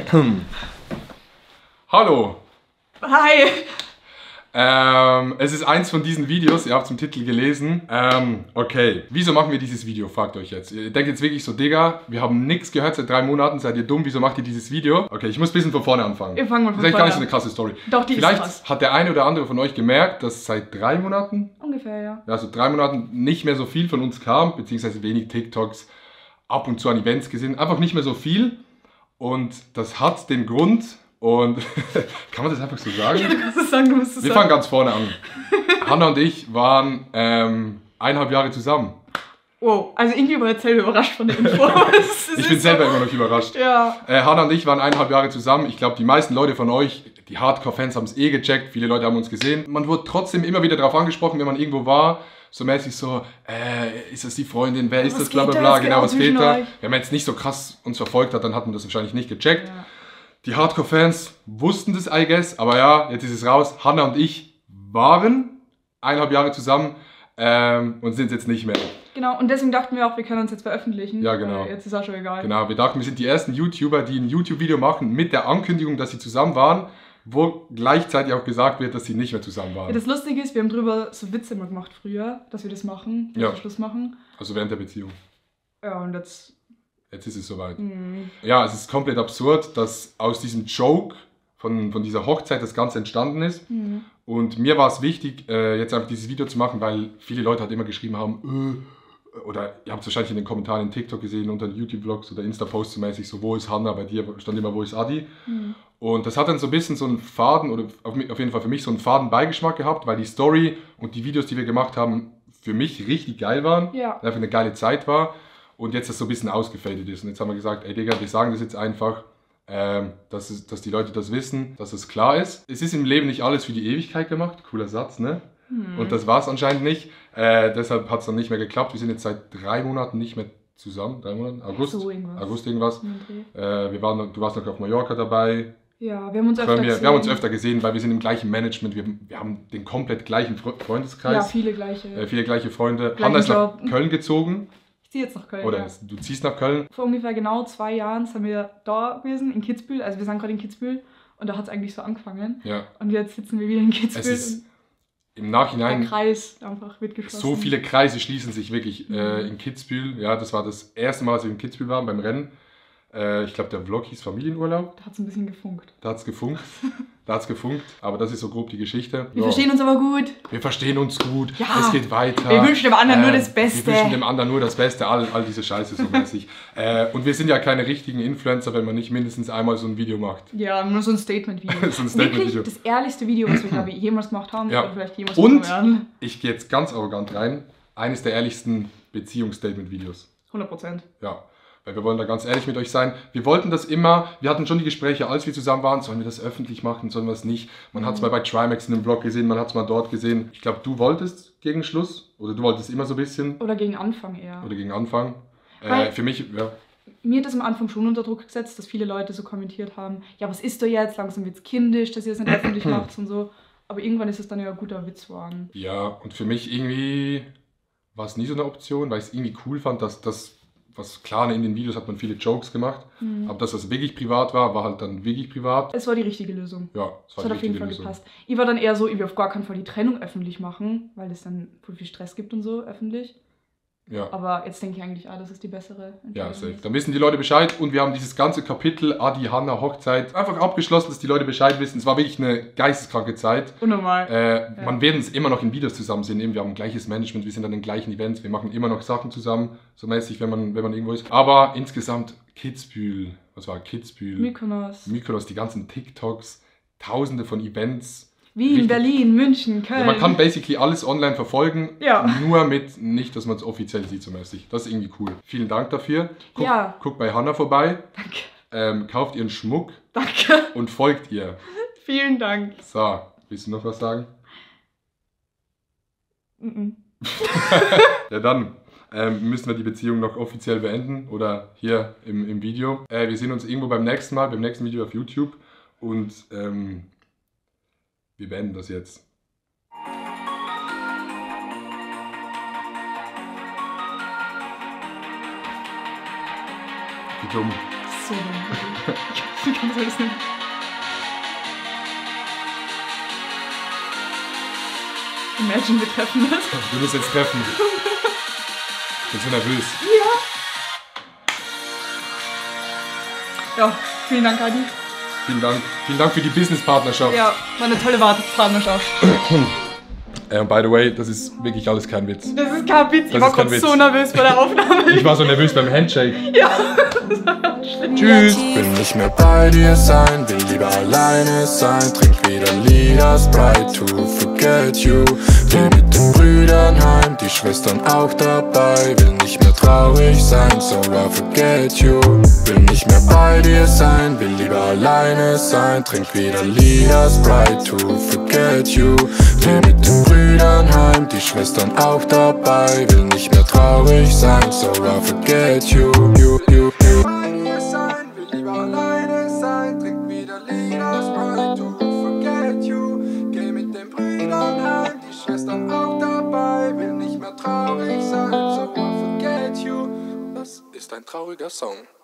Hallo. Hi. Es ist eins von diesen Videos, ihr habt es im Titel gelesen. Okay, wieso machen wir dieses Video, fragt euch jetzt. Ihr denkt jetzt wirklich so, Digga, wir haben nichts gehört seit 3 Monaten, seid ihr dumm, wieso macht ihr dieses Video? Okay, ich muss ein bisschen von vorne anfangen. Wir fangen mal von vorne an. Das ist eigentlich gar nicht so an. eine krasse Story. Doch, die Vielleicht ist krass. hat der eine oder andere von euch gemerkt, dass seit 3 Monaten, Ungefähr, ja. also 3 Monaten nicht mehr so viel von uns kam, beziehungsweise wenig TikToks, ab und zu an Events gesehen, einfach nicht mehr so viel. Und das hat den Grund, und kann man das einfach so sagen? Ja, du kannst es sagen, du musst es sagen. Wir fangen ganz vorne an. Hannah und ich waren 1,5 Jahre zusammen. Wow, also irgendwie war ich selber überrascht von der Info. Ich bin selber immer noch überrascht. Ja. Hannah und ich waren 1,5 Jahre zusammen. Ich glaube, die meisten Leute von euch, die Hardcore-Fans, haben es eh gecheckt. Viele Leute haben uns gesehen. Man wurde trotzdem immer wieder darauf angesprochen, wenn man irgendwo war. So mäßig so, ist das die Freundin, wer ist das, bla bla bla, genau, was fehlt da? Wenn man jetzt nicht so krass uns verfolgt hat, dann hat man das wahrscheinlich nicht gecheckt. Ja. Die Hardcore-Fans wussten das, I guess, aber ja, jetzt ist es raus. Hannah und ich waren 1,5 Jahre zusammen und sind jetzt nicht mehr. Genau, und deswegen dachten wir auch, wir können uns jetzt veröffentlichen. Ja, genau. Jetzt ist auch schon egal. Genau, wir dachten, wir sind die ersten YouTuber, die ein YouTube-Video machen mit der Ankündigung, dass sie zusammen waren, wo gleichzeitig auch gesagt wird, dass sie nicht mehr zusammen waren. Ja, das Lustige ist, wir haben drüber so Witze immer gemacht früher, dass wir das machen, dass wir Schluss machen. Also während der Beziehung. Ja, und jetzt ist es soweit. Ja, es ist komplett absurd, dass aus diesem Joke von dieser Hochzeit das Ganze entstanden ist. Und mir war es wichtig, jetzt einfach dieses Video zu machen, weil viele Leute halt immer geschrieben haben, oder ihr habt es wahrscheinlich in den Kommentaren in TikTok gesehen, unter YouTube-Vlogs oder Insta-Posts so mäßig, so, wo ist Hannah, bei dir stand immer, wo ist Adi? Und das hat dann so ein bisschen so einen Faden, oder auf jeden Fall für mich so einen Fadenbeigeschmack gehabt, weil die Story und die Videos, die wir gemacht haben, für mich richtig geil waren, einfach eine geile Zeit war. Und jetzt das so ein bisschen ausgefadet ist. Und jetzt haben wir gesagt, ey Digga, wir sagen das jetzt einfach, dass die Leute das wissen, dass es klar ist. Es ist im Leben nicht alles für die Ewigkeit gemacht. Cooler Satz, ne? Und das war es anscheinend nicht. Deshalb hat es dann nicht mehr geklappt. Wir sind jetzt seit 3 Monaten nicht mehr zusammen. 3 Monaten? August? So irgendwas. August irgendwas. Du warst noch auf Mallorca dabei. Ja, wir haben uns öfter gesehen. Wir haben uns öfter gesehen, weil wir sind im gleichen Management. Wir haben den komplett gleichen Freundeskreis. Ja, viele gleiche Freunde. Hannah ist nach Köln gezogen. Ich ziehe jetzt nach Köln. Oder du ziehst nach Köln. Vor ungefähr genau 2 Jahren sind wir da gewesen, in Kitzbühel. Also wir sind gerade in Kitzbühel und da hat es eigentlich so angefangen. Ja. Und jetzt sitzen wir wieder in Kitzbühel. Es ist im Nachhinein, der Kreis einfach wird geschlossen. So viele Kreise schließen sich wirklich in Kitzbühel. Ja, das war das erste Mal, als wir in Kitzbühel waren beim Rennen. Ich glaube, der Vlog hieß Familienurlaub. Da hat es ein bisschen gefunkt. Da hat es gefunkt. Aber das ist so grob die Geschichte. Wir verstehen uns aber gut. Wir verstehen uns gut. Ja. Es geht weiter. Wir wünschen dem anderen nur das Beste. Wir wünschen dem anderen nur das Beste. All diese Scheiße so mäßig. Und wir sind ja keine richtigen Influencer, wenn man nicht mindestens einmal so ein Video macht. Ja, nur so ein Statement-Video. So ein Statement-Video. Wirklich das ehrlichste Video, was wir, glaube ich, jemals gemacht haben. Ja. Oder vielleicht jemals machen werden. Ich gehe jetzt ganz arrogant rein. Eines der ehrlichsten Beziehungsstatement-Videos. 100%. Ja. Weil wir wollen da ganz ehrlich mit euch sein. Wir wollten das immer, wir hatten schon die Gespräche, als wir zusammen waren, sollen wir das öffentlich machen, sollen wir es nicht. Man hat es mal bei Trimax in dem Blog gesehen, man hat es mal dort gesehen. Ich glaube, du wolltest gegen Schluss, oder du wolltest immer so ein bisschen. Oder gegen Anfang eher. Oder gegen Anfang. Für mich, ja. Mir hat das am Anfang schon unter Druck gesetzt, dass viele Leute so kommentiert haben, ja, was ist da jetzt, langsam wird's kindisch, dass ihr das nicht öffentlich macht und so. Aber irgendwann ist es dann ja ein guter Witz geworden. Ja, und für mich irgendwie war es nie so eine Option, weil ich es irgendwie cool fand, dass das, was klar, in den Videos hat man viele Jokes gemacht, aber das, was wirklich privat war, war halt dann wirklich privat. Es war die richtige Lösung. Ja, es hat auf jeden Fall gepasst. Ich war dann eher so, ich will auf gar keinen Fall die Trennung öffentlich machen, weil es dann voll viel Stress gibt und so öffentlich. Ja. Aber jetzt denke ich eigentlich, das ist die bessere Entscheidung. Ja, safe. Dann wissen die Leute Bescheid und wir haben dieses ganze Kapitel Adi, Hannah, Hochzeit einfach abgeschlossen, dass die Leute Bescheid wissen. Es war wirklich eine geisteskranke Zeit. Unnormal. Man werden es immer noch in Videos zusammen sehen. Wir haben gleiches Management, wir sind an den gleichen Events, wir machen immer noch Sachen zusammen, so mäßig, wenn man irgendwo ist. Aber insgesamt Kitzbühel, Kitzbühel? Mykonos, die ganzen TikToks, tausende von Events. Wien, Berlin, München, Köln. Ja, man kann basically alles online verfolgen, nur mit nicht, dass man es offiziell sieht, so mäßig. Das ist irgendwie cool. Vielen Dank dafür. Guckt bei Hannah vorbei. Danke. Kauft ihren Schmuck. Danke. Und folgt ihr. Vielen Dank. So, willst du noch was sagen? Ja, dann müssen wir die Beziehung noch offiziell beenden oder hier im Video. Wir sehen uns irgendwo beim nächsten Video auf YouTube und wir beenden das jetzt. Wie dumm. ist so dumm. Ich kann das nicht. Imagine, wir treffen das. Wir müssen jetzt treffen. Ich bin so nervös. Ja, vielen Dank, Adi. Vielen Dank. Vielen Dank für die Business-Partnerschaft. Ja, war eine tolle Partnerschaft. By the way, das ist wirklich alles kein Witz. Das ist kein Witz. Ich war kein gerade Witz. so nervös bei der Aufnahme. Ich war so nervös beim Handshake. Ja. Tschüss. Will nicht mehr bei dir sein, will lieber alleine sein. Trink wieder Lieder, Sprite to forget you. Geh mit den Brüdern heim, die Schwestern auch dabei. Will nicht mehr traurig sein, so I forget you. Will nicht mehr bei dir sein, will lieber alleine sein. Trink wieder Lieder, Sprite to forget you. Geh mit den Brüdern heim, die Schwestern auch dabei. Will nicht mehr traurig sein, so I forget you. Alleine sein, trink wieder Lieder, Sprite to forget you. Geh mit den Brüdern heim, die Schwestern auch dabei. Will nicht mehr traurig sein, so I forget you. Das ist ein trauriger Song.